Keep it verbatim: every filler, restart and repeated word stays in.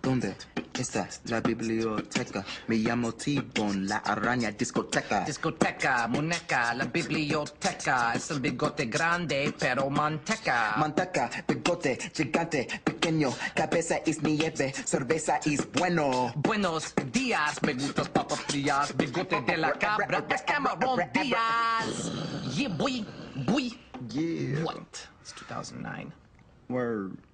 ¿Dónde está la biblioteca? Me llamo T-Bone, la araña discoteca. Discoteca, muñeca, la biblioteca. Es el bigote grande, pero manteca. Manteca, bigote, gigante, pequeño. Cabeza es nieve, cerveza es bueno. Buenos días, me gustas papas frías. Bigote de la cabra, es Cameron Díaz. Yeah, boy, boy. Yeah. What? It's two thousand nine. Word.